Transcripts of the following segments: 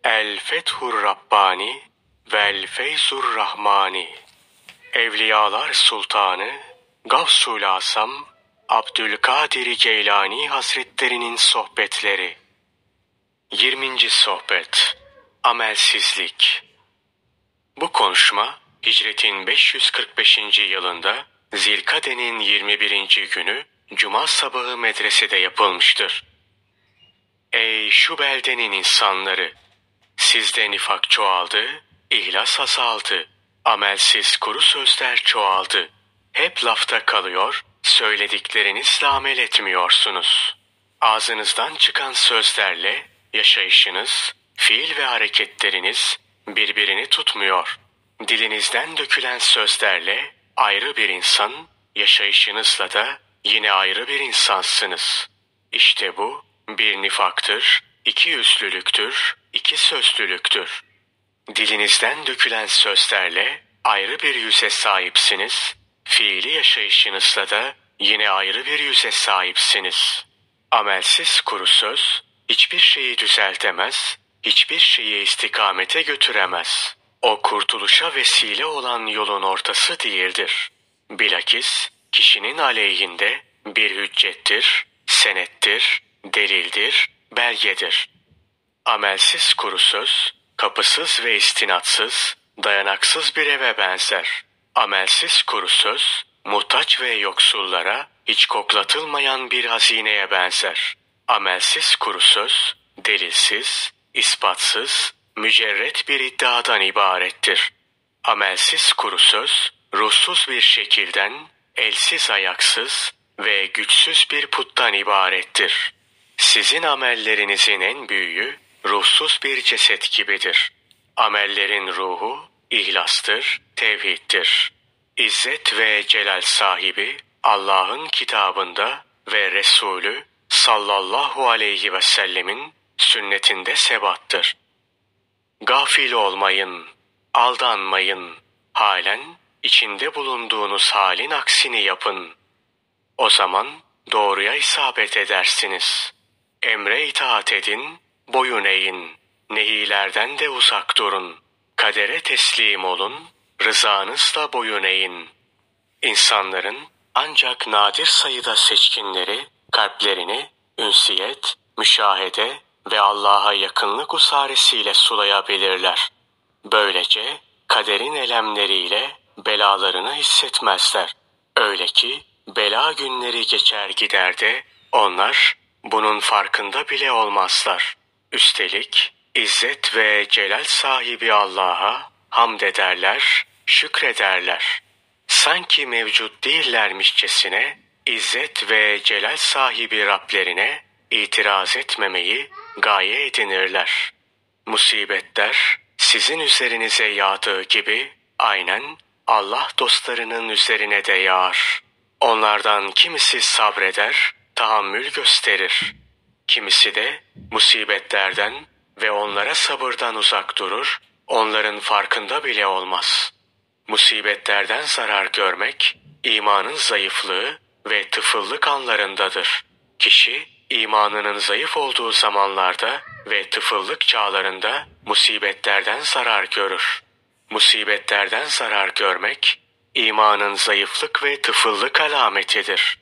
El Fethur Rabbani vel Feyzur Rahmani. Evliyalar Sultanı Gavsul Asam Abdülkadir Geylani Hazretlerinin sohbetleri. 20. sohbet. Amelsizlik. Bu konuşma Hicretin 545. yılında Zilkade'nin 21. günü Cuma sabahı medresede yapılmıştır. Ey şu beldenin insanları! Sizde nifak çoğaldı, ihlas azaldı, amelsiz kuru sözler çoğaldı. Hep lafta kalıyor, söylediklerinizle amel etmiyorsunuz. Ağzınızdan çıkan sözlerle yaşayışınız, fiil ve hareketleriniz birbirini tutmuyor. Dilinizden dökülen sözlerle ayrı bir insan, yaşayışınızla da yine ayrı bir insansınız. İşte bu bir nifaktır, iki yüzlülüktür, iki sözlülüktür. Dilinizden dökülen sözlerle ayrı bir yüze sahipsiniz, fiili yaşayışınızla da yine ayrı bir yüze sahipsiniz. Amelsiz kuru söz hiçbir şeyi düzeltemez, hiçbir şeyi istikamete götüremez. O kurtuluşa vesile olan yolun ortası değildir. Bilakis kişinin aleyhinde bir hüccettir, senettir, delildir, belgedir. Amelsiz kuru söz, kapısız ve istinatsız, dayanaksız bir eve benzer. Amelsiz kuru söz, muhtaç ve yoksullara hiç koklatılmayan bir hazineye benzer. Amelsiz kuru söz, delilsiz, ispatsız, mücerret bir iddiadan ibarettir. Amelsiz kuru söz, ruhsuz bir şekilden, elsiz ayaksız ve güçsüz bir puttan ibarettir. Sizin amellerinizin en büyüğü, ruhsuz bir ceset gibidir. Amellerin ruhu, ihlastır, tevhiddir. İzzet ve celal sahibi, Allah'ın kitabında ve Resulü sallallahu aleyhi ve sellemin sünnetinde sebattır. Gafil olmayın, aldanmayın, halen içinde bulunduğunuz halin aksini yapın. O zaman doğruya isabet edersiniz. Emre itaat edin, boyun eğin, nehilerden de uzak durun. Kadere teslim olun, rızanızla boyun eğin. İnsanların ancak nadir sayıda seçkinleri, kalplerini ünsiyet, müşahede ve Allah'a yakınlık usaresiyle sulayabilirler. Böylece kaderin elemleriyle belalarını hissetmezler. Öyle ki bela günleri geçer gider de onlar bunun farkında bile olmazlar. Üstelik İzzet ve celal sahibi Allah'a hamd ederler, şükrederler. Sanki mevcut değillermişçesine İzzet ve celal sahibi Rablerine itiraz etmemeyi gaye edinirler. Musibetler sizin üzerinize yağdığı gibi aynen Allah dostlarının üzerine de yağar. Onlardan kimisi sabreder, tahammül gösterir. Kimisi de musibetlerden ve onlara sabırdan uzak durur, onların farkında bile olmaz. Musibetlerden zarar görmek, imanın zayıflığı ve tıfıllık anlarındadır. Kişi, imanının zayıf olduğu zamanlarda ve tıfıllık çağlarında musibetlerden zarar görür. Musibetlerden zarar görmek, imanın zayıflık ve tıfıllık alametidir.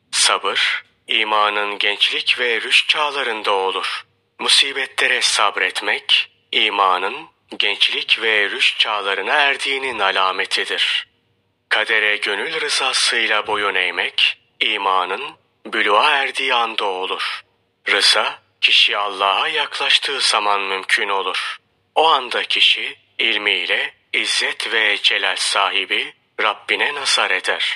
Sabır, imanın gençlik ve rüşt çağlarında olur. Musibetlere sabretmek, imanın gençlik ve rüşt çağlarına erdiğinin alametidir. Kadere gönül rızasıyla boyun eğmek, imanın buluğa erdiği anda olur. Rıza, kişi Allah'a yaklaştığı zaman mümkün olur. O anda kişi, ilmiyle İzzet ve celal sahibi Rabbine nazar eder.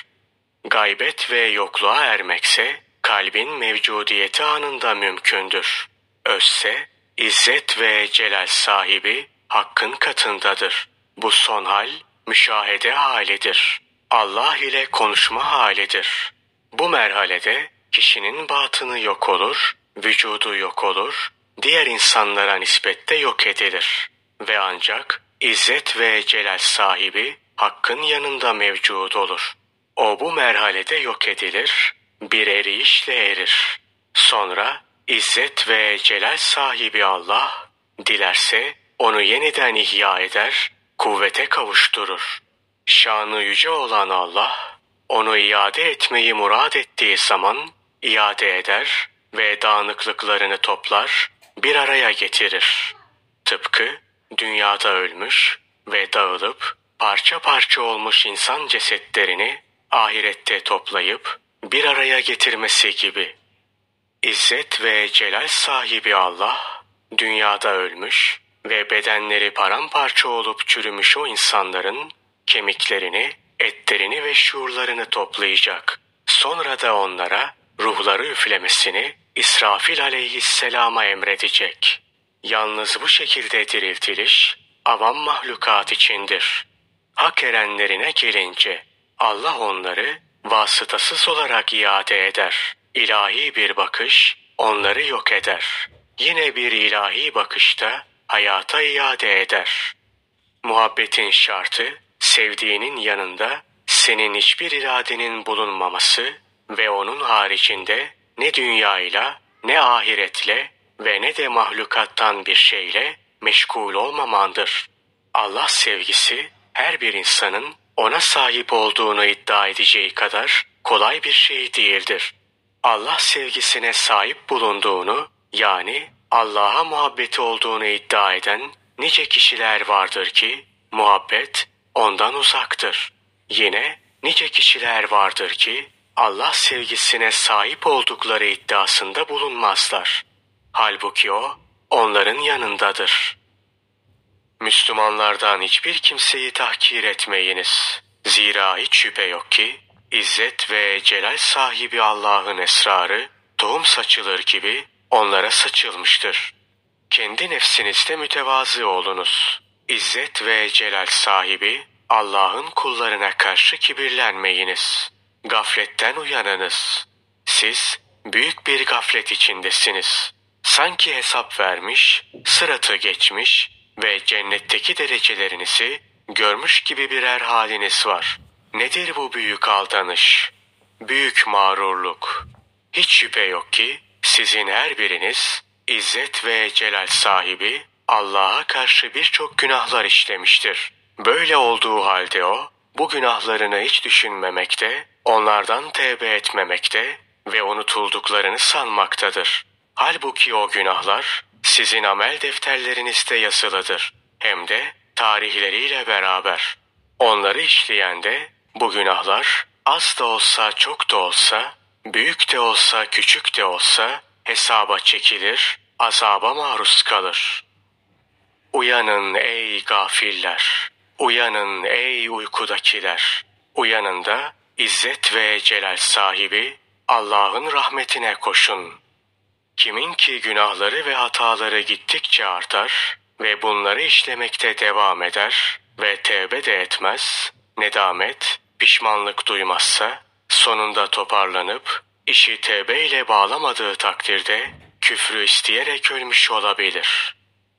Gaybet ve yokluğa ermekse, kalbin mevcudiyeti anında mümkündür. Özse, İzzet ve celal sahibi Hakk'ın katındadır. Bu son hal, müşahede halidir. Allah ile konuşma halidir. Bu merhalede kişinin batını yok olur, vücudu yok olur, diğer insanlara nispetle yok edilir. Ve ancak İzzet ve celal sahibi Hakk'ın yanında mevcud olur. O bu merhalede yok edilir, bir erişle erir. Sonra İzzet ve celal sahibi Allah Dilerse onu yeniden ihya eder, kuvvete kavuşturur. Şanı yüce olan Allah, onu iade etmeyi murad ettiği zaman iade eder ve dağınıklıklarını toplar, bir araya getirir. Tıpkı dünyada ölmüş ve dağılıp parça parça olmuş insan cesetlerini ahirette toplayıp bir araya getirmesi gibi. İzzet ve celal sahibi Allah, dünyada ölmüş ve bedenleri paramparça olup çürümüş o insanların kemiklerini, etlerini ve şuurlarını toplayacak. Sonra da onlara ruhları üflemesini İsrafil aleyhisselama emredecek. Yalnız bu şekilde diriltiliş, avam mahlukat içindir. Hak erenlerine gelince, Allah onları vasıtasız olarak iade eder. İlahi bir bakış onları yok eder. Yine bir ilahi bakışta hayata iade eder. Muhabbetin şartı, sevdiğinin yanında senin hiçbir iradenin bulunmaması ve onun haricinde ne dünyayla, ne ahiretle ve ne de mahlukattan bir şeyle meşgul olmamandır. Allah sevgisi, her bir insanın ona sahip olduğunu iddia edeceği kadar kolay bir şey değildir. Allah sevgisine sahip bulunduğunu, yani Allah'a muhabbeti olduğunu iddia eden nice kişiler vardır ki muhabbet ondan uzaktır. Yine nice kişiler vardır ki Allah sevgisine sahip oldukları iddiasında bulunmazlar. Halbuki o onların yanındadır. Müslümanlardan hiçbir kimseyi tahkir etmeyiniz. Zira hiç şüphe yok ki İzzet ve celal sahibi Allah'ın esrarı tohum saçılır gibi onlara saçılmıştır. Kendi nefsinizde mütevazı olunuz. İzzet ve celal sahibi Allah'ın kullarına karşı kibirlenmeyiniz. Gafletten uyanınız. Siz büyük bir gaflet içindesiniz. Sanki hesap vermiş, sıratı geçmiş ve cennetteki derecelerinizi görmüş gibi birer haliniz var. Nedir bu büyük aldanış? Büyük mağrurluk. Hiç şüphe yok ki sizin her biriniz İzzet ve celal sahibi Allah'a karşı birçok günahlar işlemiştir. Böyle olduğu halde o, bu günahlarını hiç düşünmemekte, onlardan tevbe etmemekte ve unutulduklarını sanmaktadır. Halbuki o günahlar sizin amel defterlerinizde yazılıdır. Hem de tarihleriyle beraber. Onları işleyende bu günahlar az da olsa çok da olsa, büyük de olsa küçük de olsa hesaba çekilir, azaba maruz kalır. Uyanın ey gafiller! Uyanın ey uykudakiler! Uyanın da İzzet ve celal sahibi Allah'ın rahmetine koşun. Kimin ki günahları ve hataları gittikçe artar ve bunları işlemekte devam eder ve tevbe de etmez, nedamet, pişmanlık duymazsa, sonunda toparlanıp işi tevbe ile bağlamadığı takdirde küfrü isteyerek ölmüş olabilir.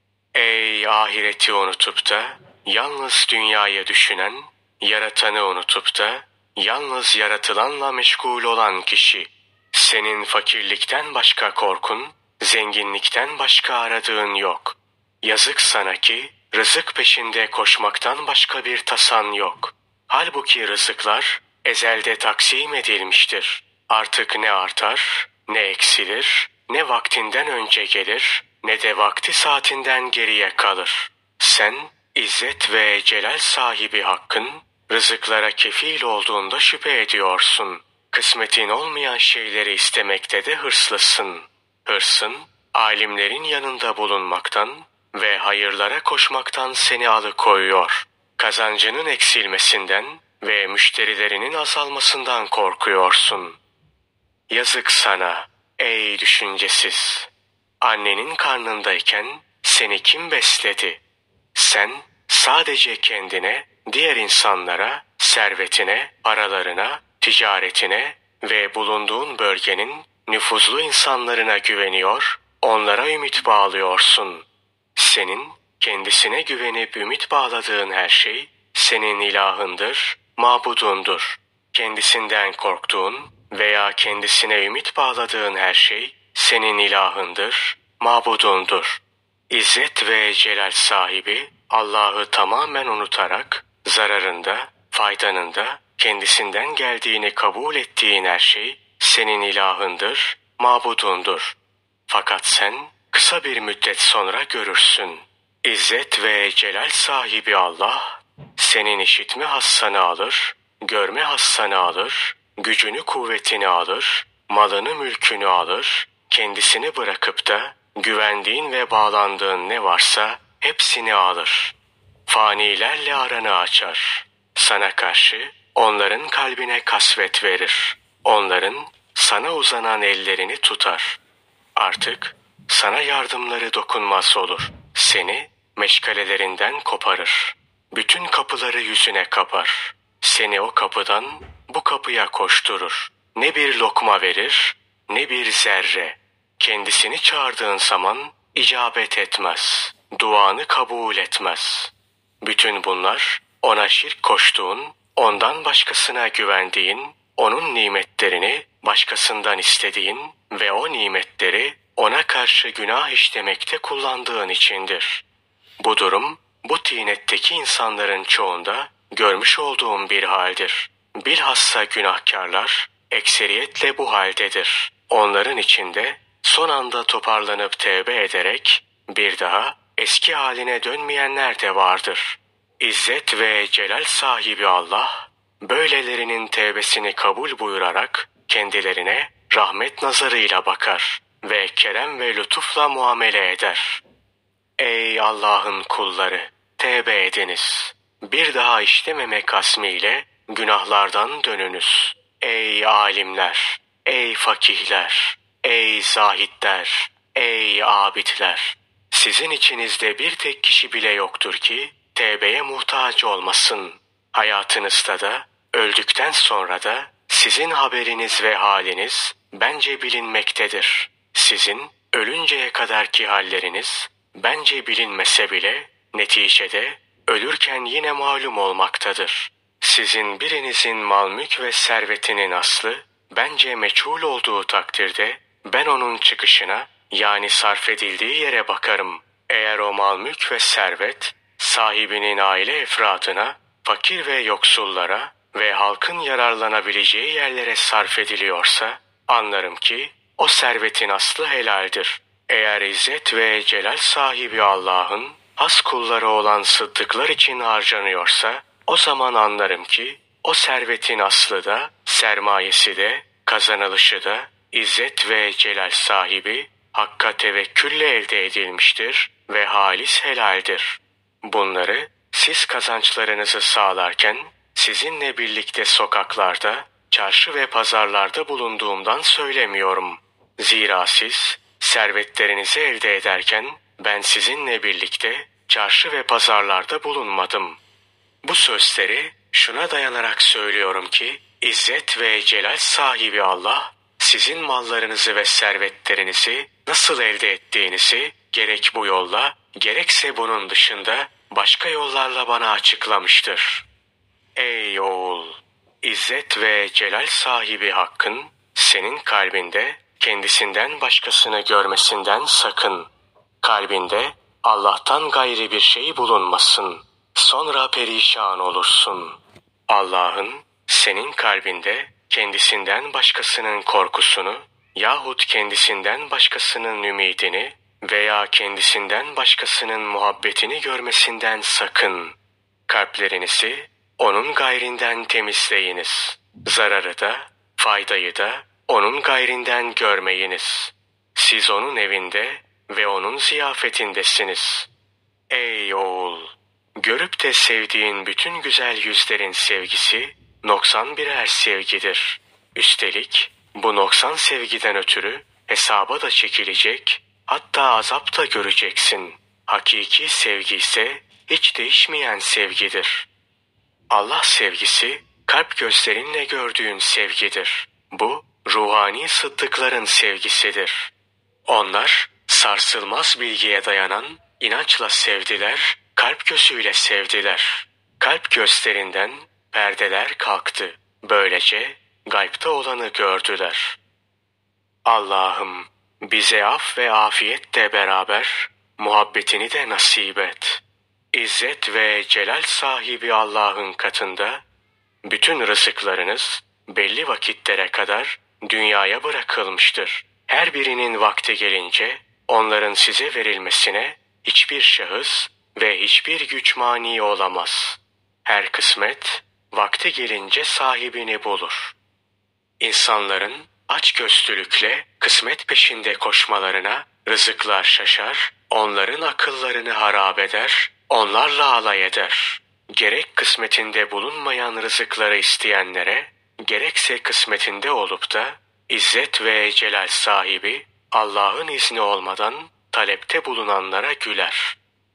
Ey ahireti unutup da yalnız dünyayı düşünen, yaratanı unutup da yalnız yaratılanla meşgul olan kişi, senin fakirlikten başka korkun, zenginlikten başka aradığın yok. Yazık sana ki rızık peşinde koşmaktan başka bir tasan yok. Halbuki rızıklar ezelde taksim edilmiştir. Artık ne artar, ne eksilir, ne vaktinden önce gelir, ne de vakti saatinden geriye kalır. Sen, İzzet ve celal sahibi Hakk'ın rızıklara kefil olduğunda şüphe ediyorsun. Kısmetin olmayan şeyleri istemekte de hırslısın. Hırsın, alimlerin yanında bulunmaktan ve hayırlara koşmaktan seni alıkoyuyor. Kazancının eksilmesinden ve müşterilerinin azalmasından korkuyorsun. Yazık sana, ey düşüncesiz! Annenin karnındayken seni kim besledi? Sen sadece kendine, diğer insanlara, servetine, paralarına, ticaretine ve bulunduğun bölgenin nüfuzlu insanlarına güveniyor, onlara ümit bağlıyorsun. Senin kendisine güvenip ümit bağladığın her şey senin ilahındır, mabudundur. Kendisinden korktuğun veya kendisine ümit bağladığın her şey senin ilahındır, mabudundur. İzzet ve celal sahibi Allah'ı tamamen unutarak zararında, faydanında kendisinden geldiğini kabul ettiğin her şey senin ilahındır, mabudundur. Fakat sen kısa bir müddet sonra görürsün. İzzet ve celal sahibi Allah senin işitme hassanı alır, görme hassanı alır, gücünü kuvvetini alır, malını mülkünü alır, kendisini bırakıp da güvendiğin ve bağlandığın ne varsa hepsini alır. Fanilerle aranı açar. Sana karşı onların kalbine kasvet verir. Onların sana uzanan ellerini tutar. Artık sana yardımları dokunmaz olur. Seni meşgalelerinden koparır. Bütün kapıları yüzüne kapar. Seni o kapıdan bu kapıya koşturur. Ne bir lokma verir, ne bir zerre. Kendisini çağırdığın zaman icabet etmez. Duanı kabul etmez. Bütün bunlar ona şirk koştuğun, ondan başkasına güvendiğin, onun nimetlerini başkasından istediğin ve o nimetleri ona karşı günah işlemekte kullandığın içindir. Bu durum, bu tinetteki insanların çoğunda görmüş olduğum bir haldir. Bilhassa günahkarlar ekseriyetle bu haldedir. Onların içinde son anda toparlanıp tevbe ederek bir daha eski haline dönmeyenler de vardır. İzzet ve celal sahibi Allah, böylelerinin tevbesini kabul buyurarak kendilerine rahmet nazarıyla bakar ve kerem ve lütufla muamele eder. Ey Allah'ın kulları! Tevbe ediniz. Bir daha işlememek azmiyle günahlardan dönünüz. Ey alimler! Ey fakihler! Ey zahitler! Ey abidler! Sizin içinizde bir tek kişi bile yoktur ki tevbeye muhtaç olmasın. Hayatınızda da, öldükten sonra da sizin haberiniz ve haliniz bence bilinmektedir. Sizin ölünceye kadarki halleriniz bence bilinmese bile neticede ölürken yine malum olmaktadır. Sizin birinizin mal mülk ve servetinin aslı bence meçhul olduğu takdirde ben onun çıkışına yani sarf edildiği yere bakarım. Eğer o mal mülk ve servet sahibinin aile efradına, fakir ve yoksullara ve halkın yararlanabileceği yerlere sarf ediliyorsa anlarım ki o servetin aslı helaldir. Eğer izzet ve celal sahibi Allah'ın has kulları olan sıddıklar için harcanıyorsa o zaman anlarım ki o servetin aslı da, sermayesi de, kazanılışı da izzet ve celal sahibi Hakk'a tevekkülle elde edilmiştir ve halis helaldir. Bunları siz kazançlarınızı sağlarken sizinle birlikte sokaklarda, çarşı ve pazarlarda bulunduğumdan söylemiyorum. Zira siz servetlerinizi elde ederken ben sizinle birlikte çarşı ve pazarlarda bulunmadım. Bu sözleri şuna dayanarak söylüyorum ki İzzet ve celal sahibi Allah sizin mallarınızı ve servetlerinizi nasıl elde ettiğinizi gerek bu yolla gerekse bunun dışında başka yollarla bana açıklamıştır. Ey oğul! İzzet ve celal sahibi Hakk'ın senin kalbinde kendisinden başkasını görmesinden sakın. Kalbinde Allah'tan gayri bir şey bulunmasın. Sonra perişan olursun. Allah'ın senin kalbinde kendisinden başkasının korkusunu yahut kendisinden başkasının ümidini veya kendisinden başkasının muhabbetini görmesinden sakın. Kalplerinizi onun gayrinden temizleyiniz. Zararı da, faydayı da onun gayrinden görmeyiniz. Siz onun evinde ve onun ziyafetindesiniz. Ey oğul! Görüp de sevdiğin bütün güzel yüzlerin sevgisi noksan birer sevgidir. Üstelik bu noksan sevgiden ötürü hesaba da çekilecek, hatta azap da göreceksin. Hakiki sevgi ise hiç değişmeyen sevgidir. Allah sevgisi kalp gözlerinle gördüğün sevgidir. Bu ruhani sıddıkların sevgisidir. Onlar sarsılmaz bilgiye dayanan inançla sevdiler, kalp gözüyle sevdiler. Kalp gözlerinden perdeler kalktı. Böylece gaybta olanı gördüler. Allah'ım bize af ve afiyetle beraber muhabbetini de nasip et. İzzet ve celal sahibi Allah'ın katında bütün rızıklarınız belli vakitlere kadar dünyaya bırakılmıştır. Her birinin vakti gelince onların size verilmesine hiçbir şahıs ve hiçbir güç mani olamaz. Her kısmet vakti gelince sahibini bulur. İnsanların açgözlülükle kısmet peşinde koşmalarına rızıklar şaşar, onların akıllarını harap eder, onlarla alay eder. Gerek kısmetinde bulunmayan rızıkları isteyenlere, gerekse kısmetinde olup da İzzet ve celal sahibi Allah'ın izni olmadan talepte bulunanlara güler.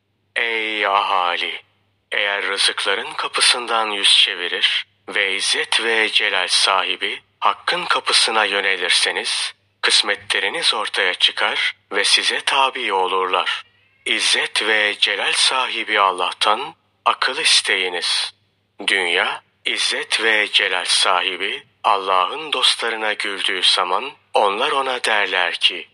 Ey ahali! Eğer rızıkların kapısından yüz çevirir ve İzzet ve celal sahibi Hakk'ın kapısına yönelirseniz, kısmetleriniz ortaya çıkar ve size tabi olurlar. İzzet ve celal sahibi Allah'tan akıl isteyiniz. Dünya, İzzet ve celal sahibi Allah'ın dostlarına güldüğü zaman onlar ona derler ki,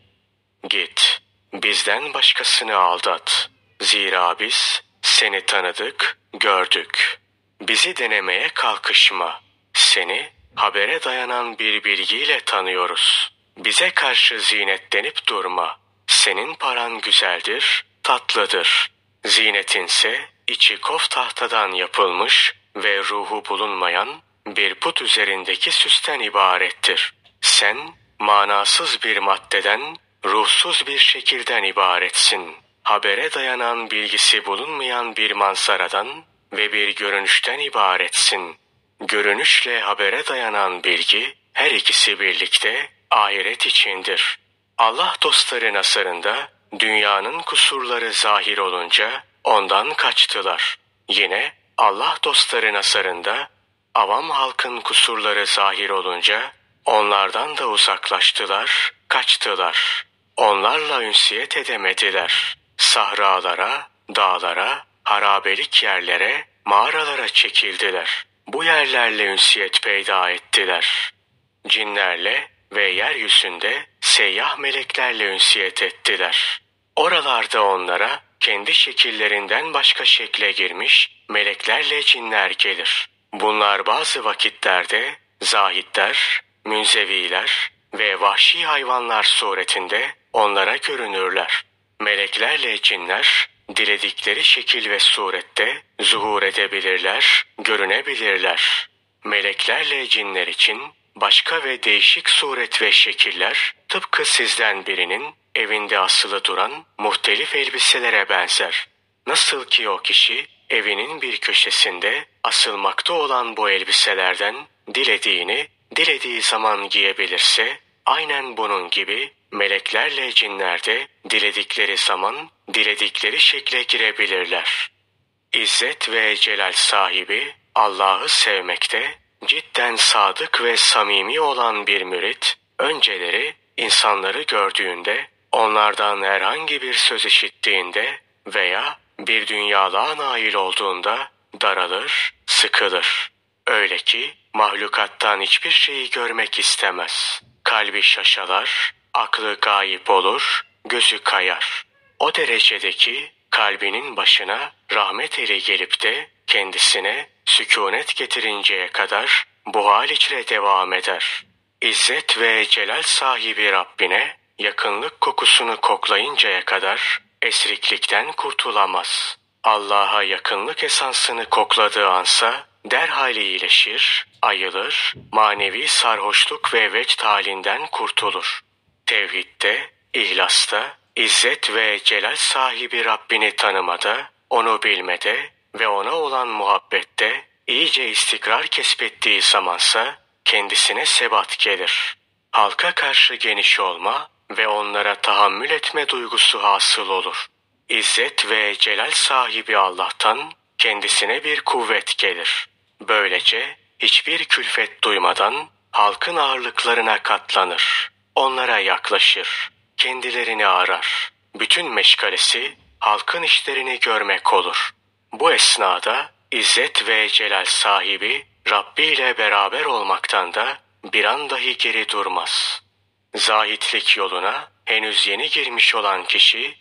git, bizden başkasını aldat. Zira biz seni tanıdık, gördük. Bizi denemeye kalkışma. Seni habere dayanan bir bilgiyle tanıyoruz. Bize karşı zinetlenip durma. Senin paran güzeldir, tatlıdır. Zinetinse içi kof tahtadan yapılmış ve ruhu bulunmayan bir put üzerindeki süsten ibarettir. Sen manasız bir maddeden, ruhsuz bir şekilden ibaretsin. Habere dayanan bilgisi bulunmayan bir manzaradan ve bir görünüşten ibaretsin. Görünüşle habere dayanan bilgi her ikisi birlikte ahiret içindir. Allah dostları nazarında dünyanın kusurları zahir olunca ondan kaçtılar. Yine Allah dostları nazarında avam halkın kusurları zahir olunca onlardan da uzaklaştılar, kaçtılar. Onlarla ünsiyet edemediler. Sahralara, dağlara, harabelik yerlere, mağaralara çekildiler. Bu yerlerle ünsiyet peyda ettiler. Cinlerle ve yeryüzünde seyyah meleklerle ünsiyet ettiler. Oralarda onlara kendi şekillerinden başka şekle girmiş meleklerle cinler gelir. Bunlar bazı vakitlerde zahitler, münzeviler ve vahşi hayvanlar suretinde onlara görünürler. Meleklerle cinler diledikleri şekil ve surette zuhur edebilirler, görünebilirler. Meleklerle cinler için başka ve değişik suret ve şekiller tıpkı sizden birinin evinde asılı duran muhtelif elbiselere benzer. Nasıl ki o kişi evinin bir köşesinde asılmakta olan bu elbiselerden dilediğini dilediği zaman giyebilirse, aynen bunun gibi meleklerle cinler de diledikleri zaman diledikleri şekle girebilirler. İzzet ve celal sahibi Allah'ı sevmekte cidden sadık ve samimi olan bir mürit, önceleri insanları gördüğünde, onlardan herhangi bir söz işittiğinde veya bir dünyalığa nail olduğunda daralır, sıkılır. Öyle ki mahlukattan hiçbir şeyi görmek istemez. Kalbi şaşalar, aklı gayip olur, gözü kayar. O derecedeki kalbinin başına rahmet eli gelip de kendisine sükûnet getirinceye kadar bu hal içre devam eder. İzzet ve celal sahibi Rabbine yakınlık kokusunu koklayıncaya kadar esriklikten kurtulamaz. Allah'a yakınlık esansını kokladığı ansa derhal iyileşir, ayılır, manevi sarhoşluk ve vecd halinden kurtulur. Tevhidde, ihlasta, İzzet ve celal sahibi Rabbini tanımada, onu bilmede ve ona olan muhabbette iyice istikrar kesbettiği zamansa kendisine sebat gelir. Halka karşı geniş olma ve onlara tahammül etme duygusu hasıl olur. İzzet ve celal sahibi Allah'tan kendisine bir kuvvet gelir. Böylece hiçbir külfet duymadan halkın ağırlıklarına katlanır. Onlara yaklaşır. Kendilerini arar. Bütün meşgalesi halkın işlerini görmek olur. Bu esnada İzzet ve celal sahibi Rabbi ile beraber olmaktan da bir an dahi geri durmaz. Zahitlik yoluna henüz yeni girmiş olan kişi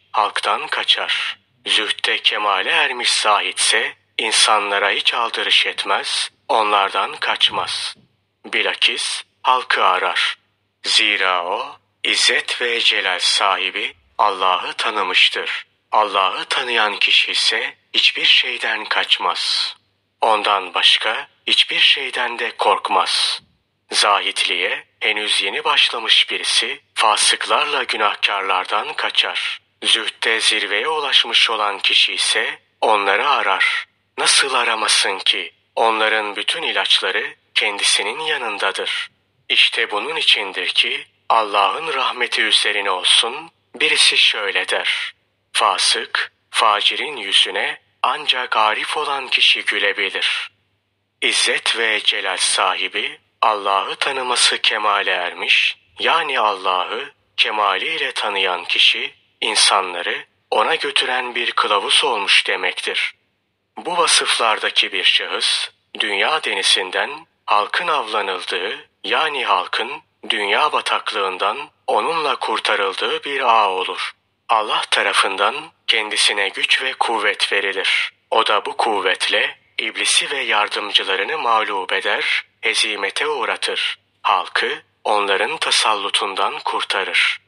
halktan kaçar. Zühdde kemale ermiş zahitse insanlara hiç aldırış etmez, onlardan kaçmaz. Bilakis halkı arar. Zira o, İzzet ve celal sahibi Allah'ı tanımıştır. Allah'ı tanıyan kişi ise hiçbir şeyden kaçmaz. Ondan başka hiçbir şeyden de korkmaz. Zahitliğe henüz yeni başlamış birisi fasıklarla günahkarlardan kaçar. Zühdde zirveye ulaşmış olan kişi ise onları arar. Nasıl aramasın ki? Onların bütün ilaçları kendisinin yanındadır. İşte bunun içindir ki Allah'ın rahmeti üzerine olsun, birisi şöyle der: fasık, facirin yüzüne ancak arif olan kişi gülebilir. İzzet ve celal sahibi Allah'ı tanıması kemale ermiş, yani Allah'ı kemaliyle tanıyan kişi insanları ona götüren bir kılavuz olmuş demektir. Bu vasıflardaki bir şahıs dünya denisinden halkın avlanıldığı, yani halkın dünya bataklığından onunla kurtarıldığı bir ağ olur. Allah tarafından kendisine güç ve kuvvet verilir. O da bu kuvvetle iblisi ve yardımcılarını mağlup eder, hezimete uğratır. Halkı onların tasallutundan kurtarır.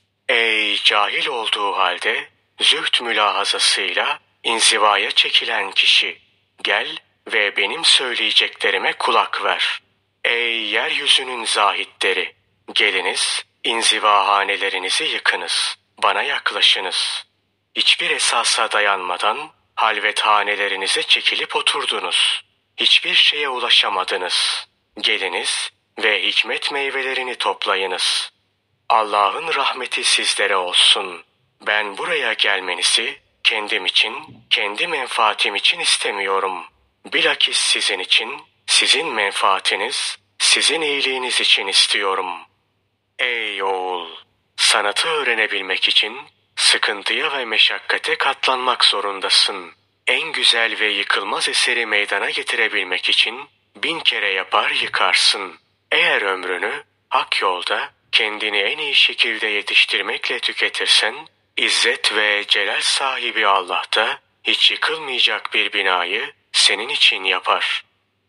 Ey cahil olduğu halde zühd mülahazasıyla inzivaya çekilen kişi, gel ve benim söyleyeceklerime kulak ver. Ey yeryüzünün zahitleri, geliniz, inzivahanelerinizi yıkınız, bana yaklaşınız. Hiçbir esasa dayanmadan halvethanelerinize çekilip oturdunuz. Hiçbir şeye ulaşamadınız. Geliniz ve hikmet meyvelerini toplayınız. Allah'ın rahmeti sizlere olsun. Ben buraya gelmenizi kendim için, kendi menfaatim için istemiyorum. Bilakis sizin için, sizin menfaatiniz, sizin iyiliğiniz için istiyorum. Ey oğul! Sanatı öğrenebilmek için sıkıntıya ve meşakkate katlanmak zorundasın. En güzel ve yıkılmaz eseri meydana getirebilmek için 1000 kere yapar yıkarsın. Eğer ömrünü hak yolda kendini en iyi şekilde yetiştirmekle tüketirsen, İzzet ve celal sahibi Allah da hiç yıkılmayacak bir binayı senin için yapar.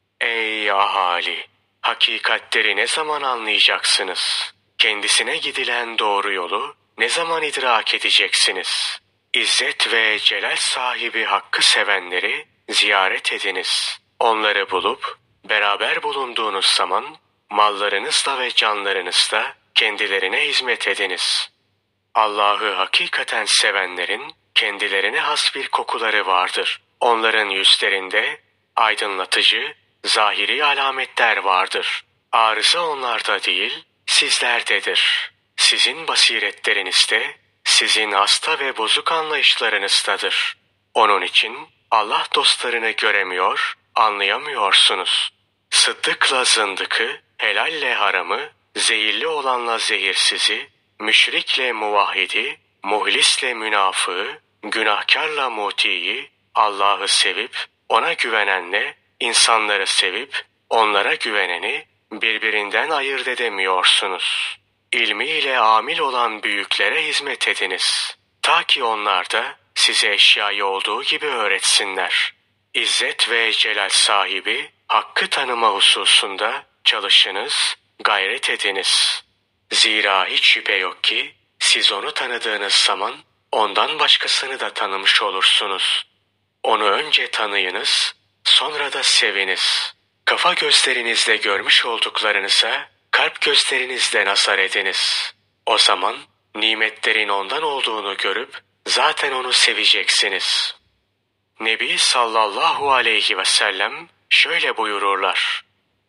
Ey ahali! Hakikatleri ne zaman anlayacaksınız? Kendisine gidilen doğru yolu ne zaman idrak edeceksiniz? İzzet ve celal sahibi hakkı sevenleri ziyaret ediniz. Onları bulup beraber bulunduğunuz zaman mallarınızla ve canlarınızla kendilerine hizmet ediniz. Allah'ı hakikaten sevenlerin kendilerine has bir kokuları vardır. Onların yüzlerinde aydınlatıcı, zahiri alametler vardır. Arıza onlarda değil, sizlerdedir. Sizin basiretlerinizde, sizin hasta ve bozuk anlayışlarınızdadır. Onun için Allah dostlarını göremiyor, anlayamıyorsunuz. Sıddıkla zındıkı, helalle haramı, zehirli olanla zehirsizi, müşrikle muvahhidi, muhlisle münafığı, günahkarla mutiyi, Allah'ı sevip ona güvenenle insanları sevip onlara güveneni birbirinden ayırt edemiyorsunuz. İlmiyle amil olan büyüklere hizmet ediniz. Ta ki onlar da size eşyayı olduğu gibi öğretsinler. İzzet ve celal sahibi hakkı tanıma hususunda çalışınız, gayret ediniz. Zira hiç şüphe yok ki siz onu tanıdığınız zaman ondan başkasını da tanımış olursunuz. Onu önce tanıyınız, sonra da seviniz. Kafa gözlerinizle görmüş olduklarınıza kalp gözlerinizle nazar ediniz. O zaman nimetlerin ondan olduğunu görüp zaten onu seveceksiniz. Nebi sallallahu aleyhi ve sellem şöyle buyururlar: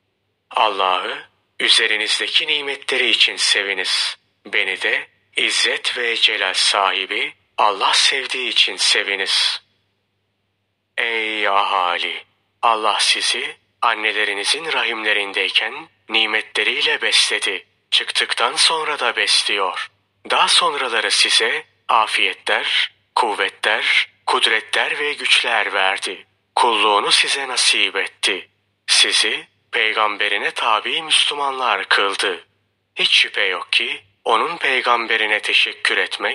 Allah'ı üzerinizdeki nimetleri için seviniz. Beni de İzzet ve celal sahibi Allah sevdiği için seviniz. Ey ahali! Allah sizi annelerinizin rahimlerindeyken nimetleriyle besledi. Çıktıktan sonra da besliyor. Daha sonraları size afiyetler, kuvvetler, kudretler ve güçler verdi. Kulluğunu size nasip etti. Sizi peygamberine tabi Müslümanlar kıldı. Hiç şüphe yok ki onun peygamberine teşekkür etmek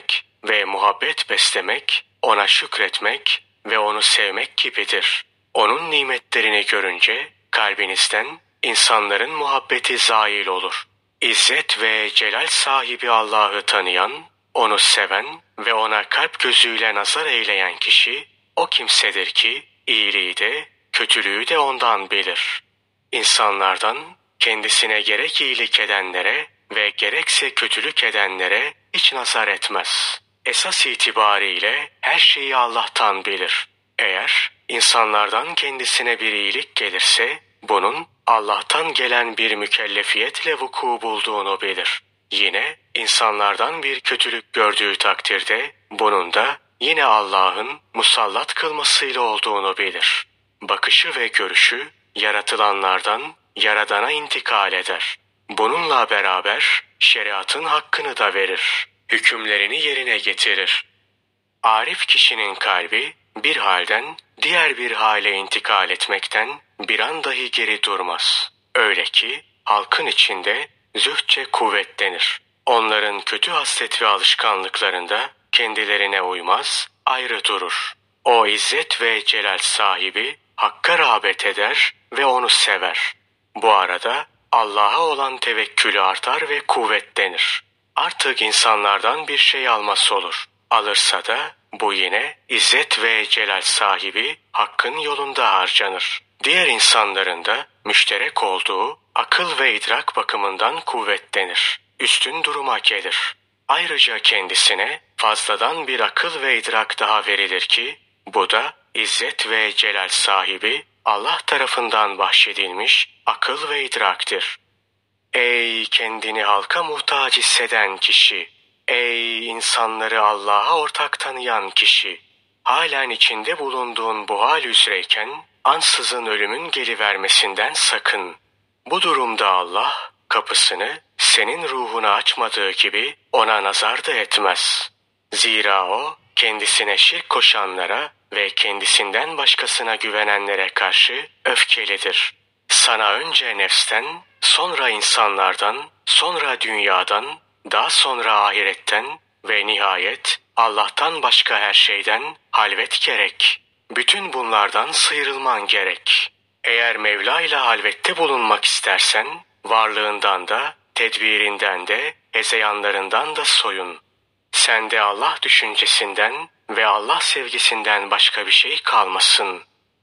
ve muhabbet beslemek, ona şükretmek ve onu sevmek gibidir. Onun nimetlerini görünce kalbinizden insanların muhabbeti zail olur. İzzet ve celal sahibi Allah'ı tanıyan, onu seven ve ona kalp gözüyle nazar eyleyen kişi o kimsedir ki iyiliği de kötülüğü de ondan bilir. İnsanlardan kendisine gerek iyilik edenlere ve gerekse kötülük edenlere hiç nazar etmez. Esas itibariyle her şeyi Allah'tan bilir. Eğer insanlardan kendisine bir iyilik gelirse bunun Allah'tan gelen bir mükellefiyetle vuku bulduğunu bilir. Yine insanlardan bir kötülük gördüğü takdirde bunun da yine Allah'ın musallat kılmasıyla olduğunu bilir. Bakışı ve görüşü yaratılanlardan Yaradan'a intikal eder. Bununla beraber şeriatın hakkını da verir. Hükümlerini yerine getirir. Arif kişinin kalbi bir halden diğer bir hale intikal etmekten bir an dahi geri durmaz. Öyle ki halkın içinde zühdçe kuvvetlenir. Onların kötü haslet ve alışkanlıklarında kendilerine uymaz, ayrı durur. O izzet ve celal sahibi Hakk'a rağbet eder ve onu sever. Bu arada Allah'a olan tevekkülü artar ve kuvvetlenir. Artık insanlardan bir şey alması olur. Alırsa da bu yine izzet ve celal sahibi Hakk'ın yolunda harcanır. Diğer insanların da müşterek olduğu akıl ve idrak bakımından kuvvetlenir. Üstün duruma gelir. Ayrıca kendisine fazladan bir akıl ve idrak daha verilir ki bu da izzet ve celal sahibi Allah tarafından bahşedilmiş akıl ve idraktir. Ey kendini halka muhtaç hisseden kişi! Ey insanları Allah'a ortak tanıyan kişi! Halen içinde bulunduğun bu hal üzereyken ansızın ölümün gelivermesinden sakın. Bu durumda Allah kapısını senin ruhuna açmadığı gibi ona nazar da etmez. Zira o kendisine şirk koşanlara ve kendisinden başkasına güvenenlere karşı öfkelidir. Sana önce nefsten, sonra insanlardan, sonra dünyadan, daha sonra ahiretten ve nihayet Allah'tan başka her şeyden halvet gerek. Bütün bunlardan sıyrılman gerek. Eğer Mevla ile halvette bulunmak istersen, varlığından da, tedbirinden de, hezeyanlarından da soyun. Sende Allah düşüncesinden ve Allah sevgisinden başka bir şey kalmasın.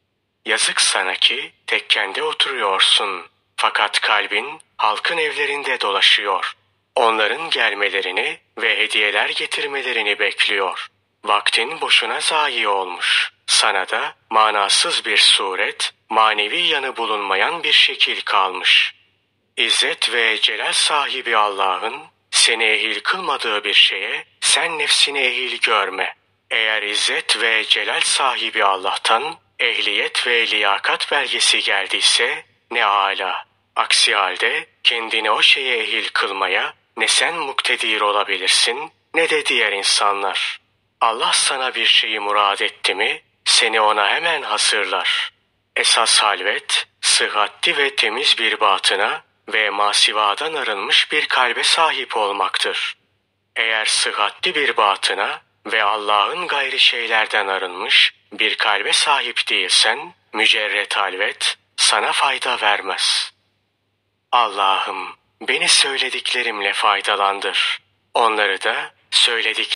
Yazık sana ki tekkende oturuyorsun. Fakat kalbin halkın evlerinde dolaşıyor. Onların gelmelerini ve hediyeler getirmelerini bekliyor. Vaktin boşuna zayi olmuş. Sana da manasız bir suret, manevi yanı bulunmayan bir şekil kalmış. İzzet ve celal sahibi Allah'ın seni ehil kılmadığı bir şeye sen nefsini ehil görme. Eğer izzet ve celal sahibi Allah'tan ehliyet ve liyakat belgesi geldiyse ne âlâ. Aksi halde kendini o şeye ehil kılmaya ne sen muktedir olabilirsin ne de diğer insanlar. Allah sana bir şeyi murad etti mi seni ona hemen hazırlar. Esas halvet, sıhhatli ve temiz bir batına ve masivadan arınmış bir kalbe sahip olmaktır. Eğer sıhhatli bir batına ve Allah'ın gayri şeylerden arınmış bir kalbe sahip değilsen, mücerret halvet sana fayda vermez. Allah'ım beni söylediklerimle faydalandır. Onları da söylediklerimle